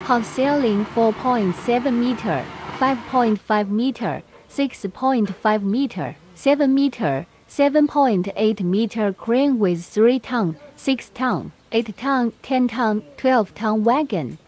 half ceiling 4.7 meter, 5.5 meter, 6.5 meter, 7 meter, 7.8 meter crane with 3 ton, 6 ton, 8 ton, 10 ton, 12 ton wagon.